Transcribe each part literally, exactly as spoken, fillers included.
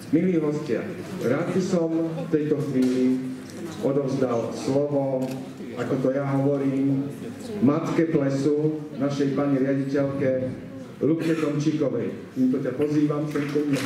Milí hostia, rád by som v tejto chvíli odovzdal slovo, ako to ja hovorím, matke plesu, našej pani riaditeľke Ľubke Tomčíkovej. Týmto ťa pozývam sem ku mne.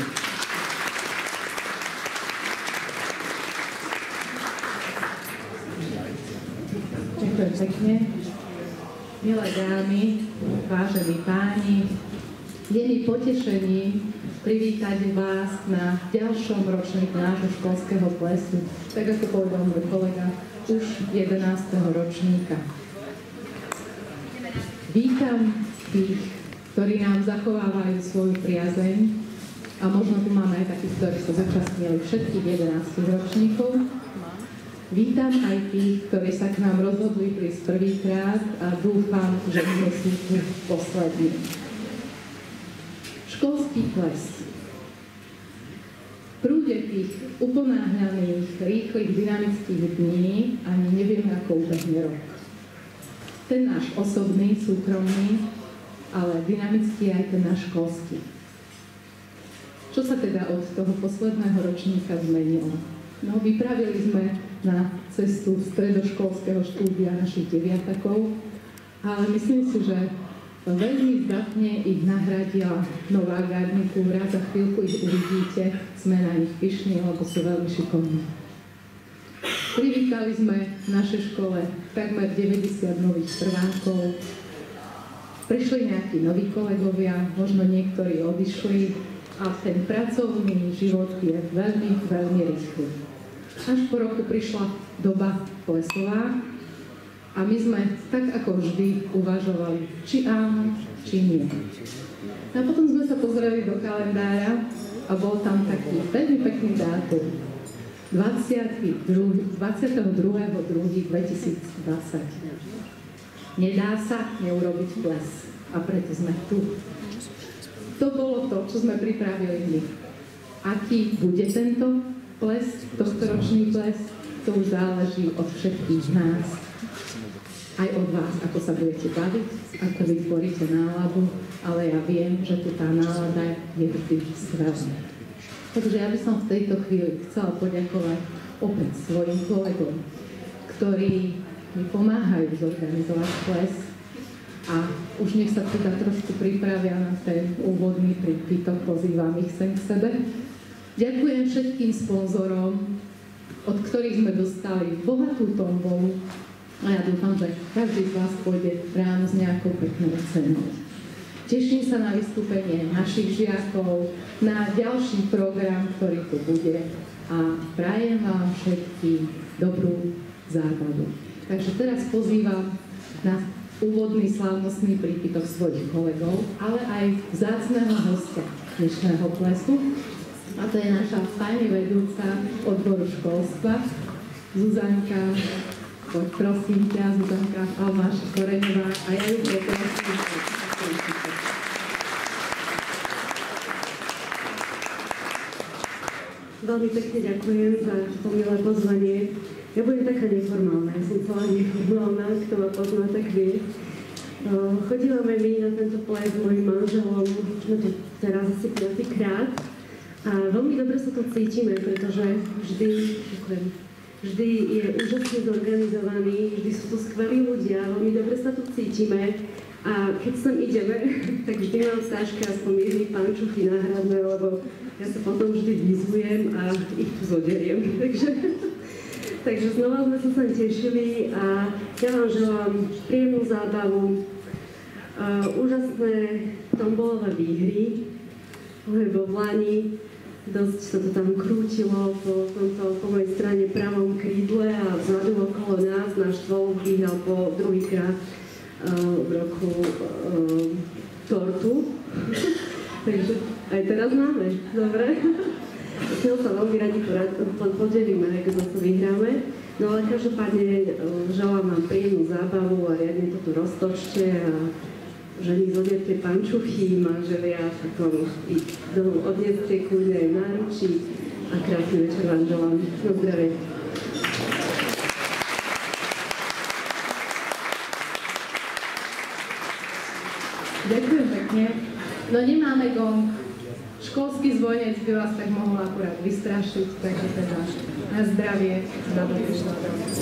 Ďakujem pekne. Milé dámy, vážení páni, je mi potešením privítať vás na ďalšom ročníku nášho školského plesu, tak ako povedal môj kolega, už jedenásteho ročníka. Vítam tých, ktorí nám zachovávajú svoju priazeň, a možno tu máme aj takých, ktorí sa zúčastnili všetkých jedenásť ročníkov. Vítam aj tých, ktorí sa k nám rozhodli prísť prvýkrát a dúfam, že nie sú tu poslední. Školský ples. V prúde tých uponáhľaných, rýchlych, dynamických dní ani nevieme, ako ubehne rok. Ten náš osobný, súkromný, ale dynamický aj ten náš školský. Čo sa teda od toho posledného ročníka zmenilo? No, vypravili sme na cestu stredoškolského štúdia našich deviatakov, ale myslím si, že veľmi zdatne ich nahradila nová garnitúra. Za chvíľku ich uvidíte, sme na nich pyšní, lebo sú veľmi šikovní. Privítali sme v našej škole takmer deväťdesiat nových prvákov. Prišli nejakí noví kolegovia, možno niektorí odišli a ten pracovný život je veľmi, veľmi rýchly. Až po roku prišla doba plesová a my sme tak ako vždy uvažovali, či áno, či nie. A potom sme sa pozreli do kalendára a bol tam taký veľmi pekný dátum. dvadsiateho druhého druhého dvetisícdvadsať. Nedá sa neurobiť ples a preto sme tu. To bolo to, čo sme pripravili my. Aký bude tento ples, tohtoročný ples, to už záleží od všetkých nás. Aj od vás, ako sa budete baviť, ako vytvoríte náladu, ale ja viem, že tu tá nálada je vždy skvelá. Takže ja by som v tejto chvíli chcela poďakovať opäť svojim kolegom, ktorí mi pomáhajú zorganizovať ples a už nech sa teda trošku pripravia na ten úvodný prípitok, pozývam ich sem k sebe. Ďakujem všetkým sponzorom, od ktorých sme dostali bohatú tombolu a ja dúfam, že každý z vás pôjde ráno s nejakou peknou cenou. Teším sa na vystúpenie našich žiakov, na ďalší program, ktorý tu bude a prajem vám všetkým dobrú zábavu. Takže teraz pozývam na úvodný slávnostný prípitok svojich kolegov, ale aj vzácneho hostia dnešného plesu. A to je naša pani vedúca odboru školstva, Zuzanka, poď prosím ťa, Zuzanka Almáša Koreňová, a ja ju poprosím. Veľmi pekne ďakujem za to milé pozvanie. Ja budem taká neformálna, ja som celá neformálna, kto ma pozná, tak vie. Chodívame my na tento ples s mojím manželom, no to teraz asi piatykrát. A veľmi dobre sa to cítime, pretože vždy, ďakujem, vždy je úžasne zorganizovaný, vždy sú tu skvelí ľudia, veľmi dobre sa tu cítime. A keď sem ideme, tak vždy mám v táške aspoň jedny pančuchy náhradné, lebo ja sa potom vždy vyzujem a ich tu zoderiem. Takže, takže znova sme sa sem tešili a ja vám želám príjemnú zábavu, uh, úžasné tombolové výhry, lebo v Lani dosť sa to tam krútilo po, tomto, po mojej strane pravom krídle a vzadu okolo nás náš tvol vyhral po druhýkrát uh, v roku uh, tortu. Takže aj teraz máme, dobre? S ňou sa veľmi radi podelíme, ako zase vyhráme. No ale každopádne uh, želám vám príjemnú zábavu a riadne to tu roztočte a ženy zodiete pančuchy, manželia, potom ich domov odnieste kľudne aj v náručí a krásny večer vám želám. Na zdravie. Ďakujem pekne. No nemáme gong. školský zvonec by vás tak mohol akurát vystrašiť, takže teda na zdravie, baba prišla domov.